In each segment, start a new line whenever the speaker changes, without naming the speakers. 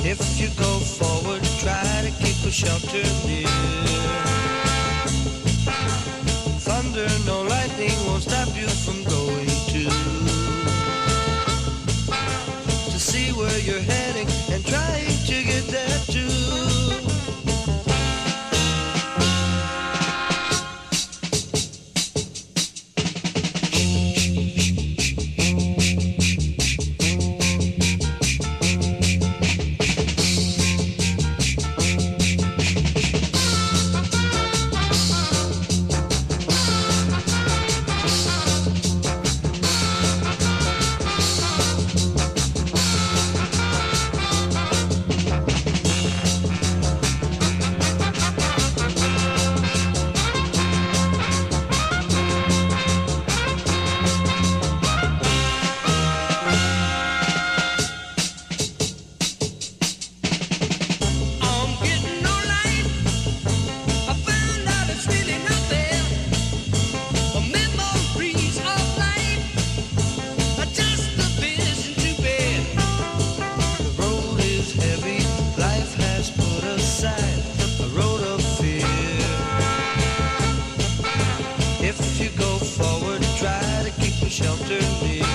If you go forward, try to keep a shelter near. Thunder, no lightning won't stop you from going to see where you're heading and trying to get there too. If you go forward, try to keep a shelter near.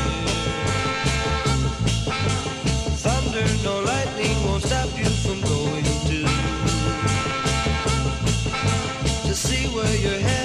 Thunder, no lightning won't stop you from going to see where you're headed.